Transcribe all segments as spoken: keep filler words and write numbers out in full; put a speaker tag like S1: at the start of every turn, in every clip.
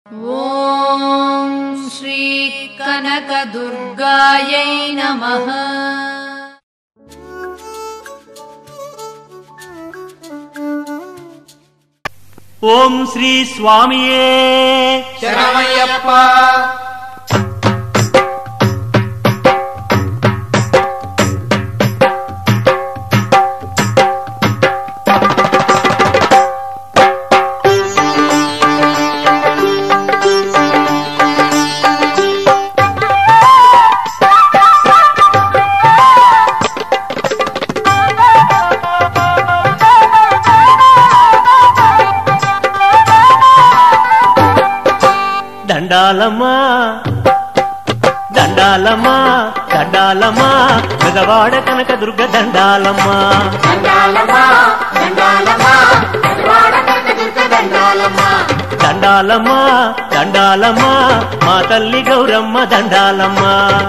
S1: ఓం శ్రీ కనక దుర్గాయై నమః।
S2: ఓం శ్రీ స్వామియే
S3: శరణమయ్యప్ప।
S2: దండాలమ్మా దండాలమ్మా దండాలమ్మా పెదవాడ కనక దుర్గ దండాలమ్మా దండాలమ్మా దండాలమ్మా మా తల్లి గౌరమ్మ దండాలమ్మా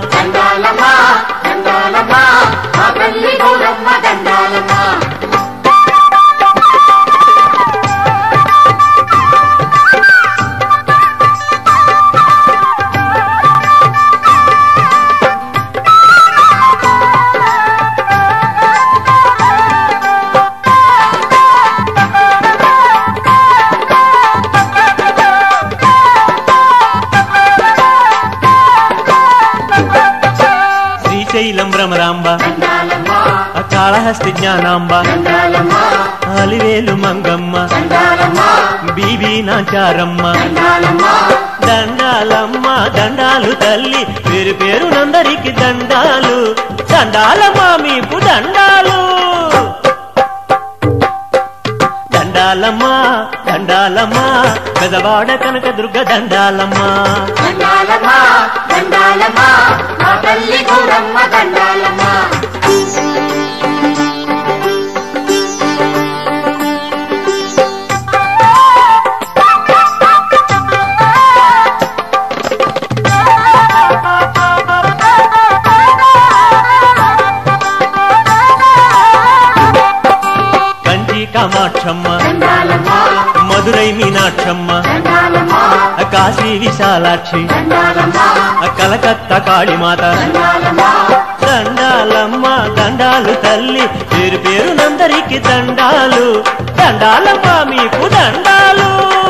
S2: శ్రీశైలం భ్రమరాంబ కాళహస్తి జ్ఞానాంబ అలివేలు మంగమ్మ బీబీ నాచారమ్మ దండాలమ్మ దండాలు తల్లి పేరు పేరునందరికి దండాలు దండాలమ్మా మీకు దండాలు దండాలమ్మా దండాలమ్మా పెదవాడ కనక దుర్గ దండాలమ్మా కామాక్షమ్మ మధురై మీనాక్షమ్మ కాశీ విశాలాక్షి కలకత్తా కాళీమాత దండాలమ్మ దండాలు తల్లి పేరు పేరునందరికి దండాలు దండాలమ్మ మీకు దండాలు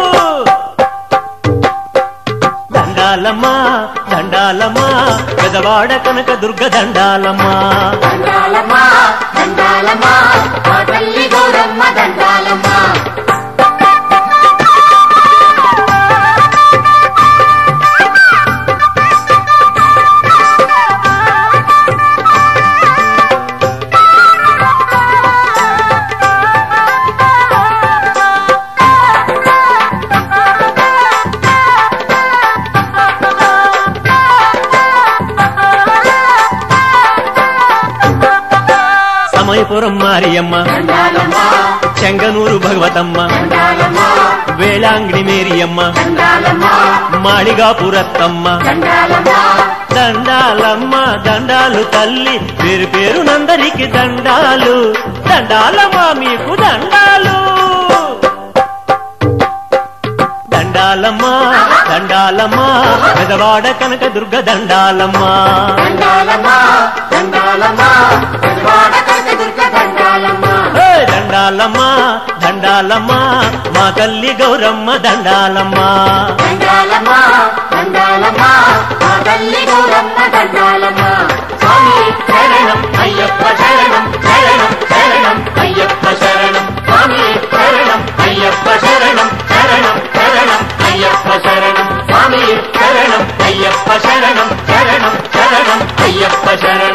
S2: దండాలమ్మా దండాలమ్మా పెదవాడ కనక దుర్గ దండాలమ్మా సమయపురం మారియమ్మ చెంగనూరు భగవతమ్మ వేళాంగిణి మేరియమ్మ మాళిగాపురత్తమ్మ దండాలమ్మ దండాలు తల్లి పేరు పేరునందరికి దండాలు దండాలమ్మా మీకు దండాలు దండాలమ్మా దండాలమ్మా పెదవాడ కనక దుర్గ దండాలమ్మా దండాలమ్మా దండాలమ్మా మా తల్లి గౌరమ్మ దండాలమ్మా శరణం అయ్యప్ప శరణం శరణం శరణం అయ్యప్ప శరణం స్వామి శరణం అయ్యప్ప శరణం శరణం శరణం అయ్యప్ప శరణం స్వామి శరణం అయ్యప్ప శరణం శరణం శరణం అయ్యప్ప శరణం